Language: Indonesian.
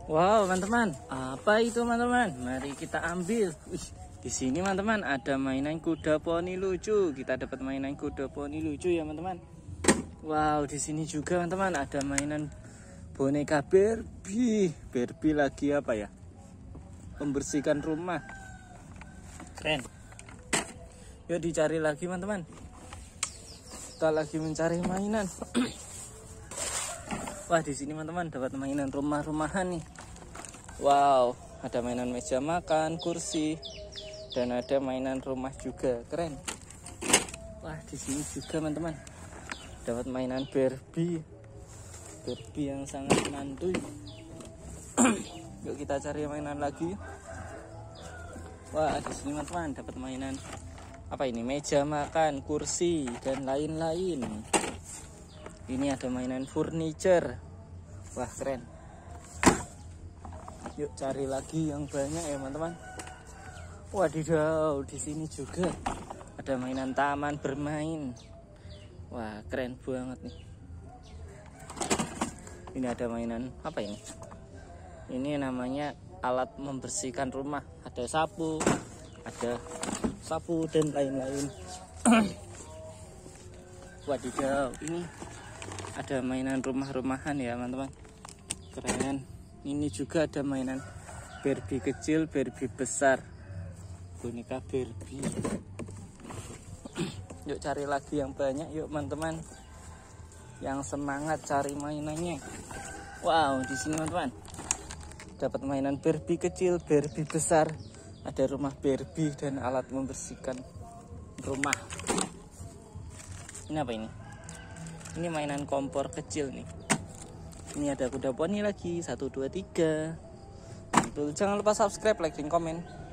Wow, teman-teman, apa itu teman-teman? Mari kita ambil. Di sini teman-teman ada mainan kuda poni lucu. Kita dapat mainan kuda poni lucu ya teman-teman. Wow, di sini juga teman-teman ada mainan boneka Barbie. Barbie lagi apa ya? Membersihkan rumah. Keren. Yuk dicari lagi teman-teman. Kita lagi mencari mainan. Wah, di sini teman-teman dapat mainan rumah-rumahan nih. Wow, ada mainan meja makan, kursi, dan ada mainan rumah juga. Keren. Wah, di sini juga teman-teman dapat mainan Barbie. Barbie yang sangat mantul. Yuk kita cari mainan lagi. Wah, di sini teman-teman dapat mainan apa ini? Meja makan, kursi, dan lain-lain. Ini ada mainan furniture. Wah, keren. Yuk cari lagi yang banyak ya teman-teman. Wadidaw, di sini juga ada mainan taman bermain. Wah, keren banget nih. Ini ada mainan apa ini? Ini namanya alat membersihkan rumah. Ada sapu dan lain-lain. Wadidaw, ini ada mainan rumah-rumahan ya teman-teman. Keren. Ini juga ada mainan Barbie kecil, Barbie besar, boneka Barbie. Yuk cari lagi yang banyak yuk teman-teman, yang semangat cari mainannya. Wow, di sini teman-teman dapat mainan Barbie kecil, Barbie besar, ada rumah Barbie dan alat membersihkan rumah. Ini apa ini? Ini mainan kompor kecil nih. Ini ada kuda poni lagi, 1, 2, 3. Jangan lupa subscribe, like, dan komen.